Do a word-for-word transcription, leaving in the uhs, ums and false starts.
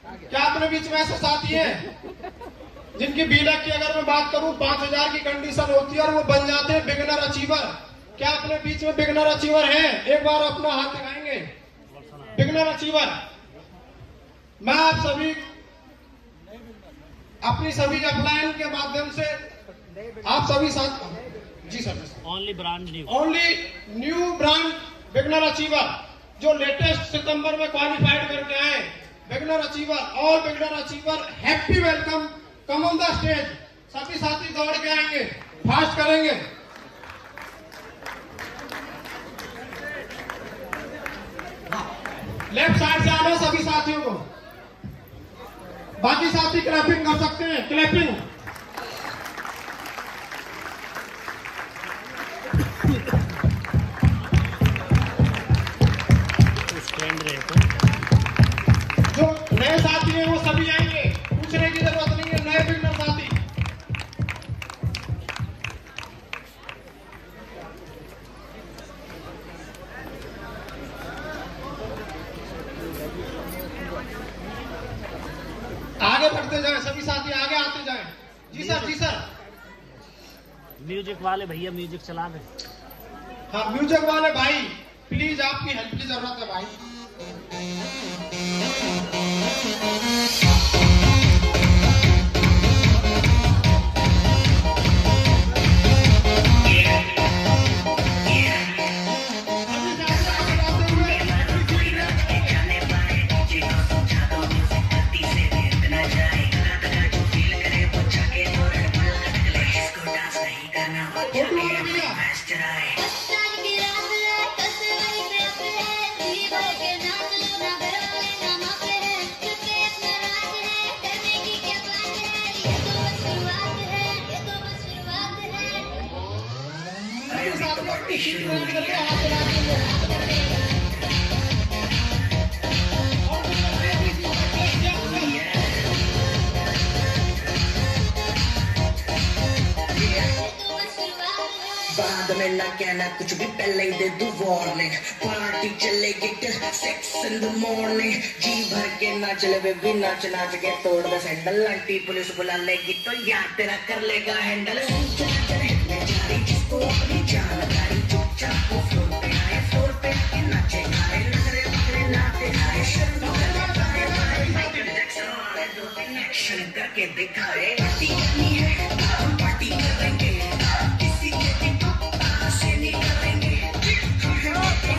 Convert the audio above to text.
क्या अपने बीच में ऐसे साथी हैं जिनकी बीलक की अगर मैं बात करूं पांच हजार की कंडीशन होती है और वो बन जाते हैं बिगनर अचीवर? क्या अपने बीच में बिगनर अचीवर हैं? एक बार अपना हाथ दिखाएंगे बिगनर अचीवर। मैं आप सभी अपनी सभी अपलाइन के माध्यम से आप सभी साथ जी sir only brand new only new brand beginner achiever जो लेटेस्ट सितंबर में क्वालिफाइड करके आए beginner achiever. All beginner achiever happy welcome, come on the stage. सभी साथी दौड़ के आएंगे, फास्ट करेंगे। लेफ्ट साइड से आना सभी साथियों को। बाकी साथी क्लैपिंग कर सकते हैं, क्लैपिंग। जो नए साथी हैं वो सभी आएंगे, पूछने की जरूरत नहीं है। नए बिगनर साथी आगे बढ़ते जाएं, सभी साथी आगे आते जाएं। जी सर, जी सर। म्यूजिक वाले भैया म्यूजिक चला दें। हाँ, म्यूजिक वाले भाई प्लीज आपकी हेल्प की जरूरत है भाई। बाद में ना कहना कुछ भी, पहले ही दे दूं वार्निंग। पार्टी चलेगी till six in the morning. जी भर के नाच ले बेबी, नाच नाच के तोड़ दे सैंडल। आंटी पुलिस बुला लेगी तो यार तेरा कर लेगा हैंडल। जिसको अपनी जानकारी चुपचाप वो फ्लोर पे आए, फ्लोर पे आके नाचे खाए, नखरे बखरे लाते खाए, शर्म करे बाय बाय। माइकल जैक्सन वाले दो तीन एक्शन करके दिखाए।